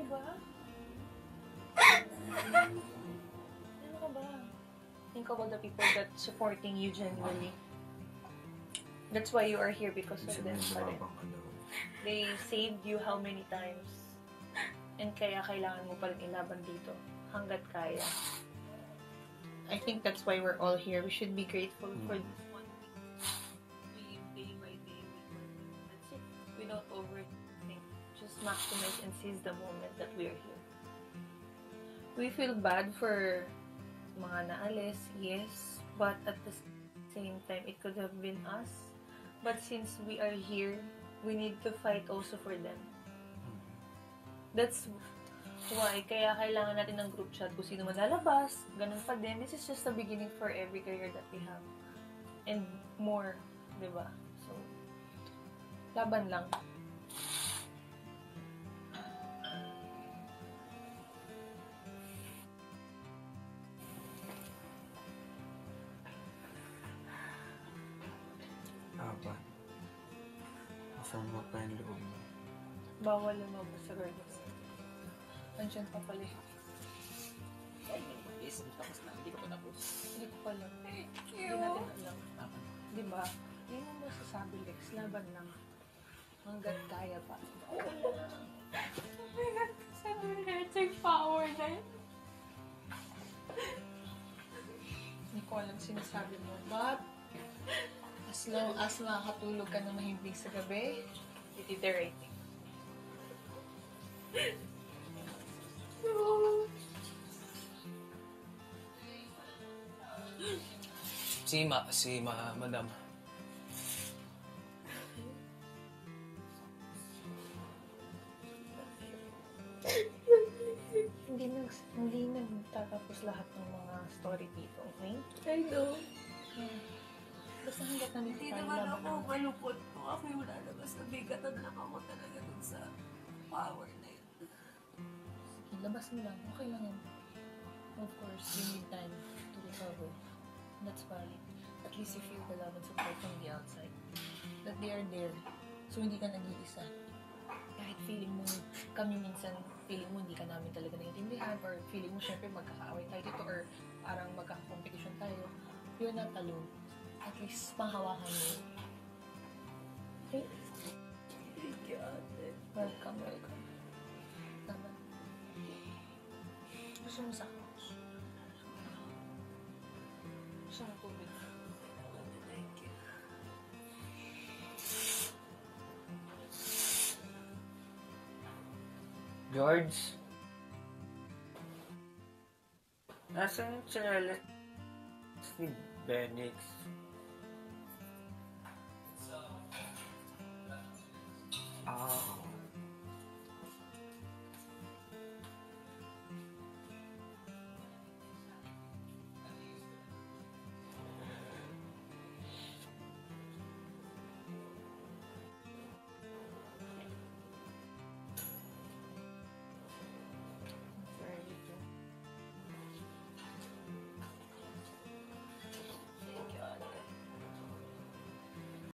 ba? Ano ka ba? Think about the people that supporting you genuinely. That's why you are here because of them. They saved you how many times? And kaya kailangan mo pa rin ilaban dito hanggat kaya. I think that's why we're all here. We should be grateful for this one thing. We live day by day. That's it. We don't overthink. Just maximize and seize the moment that we are here. We feel bad for mga naalis, yes. But at the same time, it could have been us. But since we are here, we need to fight also for them. That's why, kaya kailangan natin ng group chat kung sino man lalabas, ganun pa din. This is just the beginning for every career that we have. And more, di ba? So, laban lang. Aba. Masama pa yung loob mo. Bawal lumabas sa garden. Andiyan pa pala. Yes, tapos na. Hindi ko pa tapos. Hindi ko pa lang. Thank Hindi natin alam. Di ba? Hindi mo masasabi, Lex. Laban lang. Hanggat kaya pa. Oh my God, kasi energetic power na yun. Hindi ko alam sinasabi mo. But, as long as makakatulog ka na mahimbing sa gabi, you did the right thing. Madam. Hindi nagtatapos lahat ng mga story dito, okay? I know. Basta hanggat nandito Hindi tayo naman laban ako lang. malupot ko. Ako yung lalabas na bigatan lang ako talaga dun sa power na yun. Sige, labas mo lang. Okay lang yun. Of course, you need time to recover. That's valid. At least you feel the love and support from the outside. That they are there. So, hindi ka nag-iisa. Kahit feeling mo, kami minsan, feeling mo hindi ka namin talaga naiintindihan or feeling mo, syempre, magkakaaway tayo dito or parang magkakakompetition tayo. You're not alone. At least, panghawakan mo. Okay? Thank you, ate. Welcome. Tama. Gusto mo sa couch? Gusto mo tubig? Thank you. George? Nasaan yung chalet ni Benix?